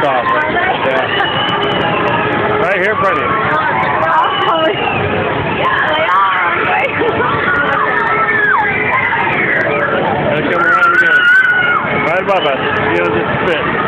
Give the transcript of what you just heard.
off. Yeah. Right here in front of you. They'll come around again. Right above us. You'll just spit.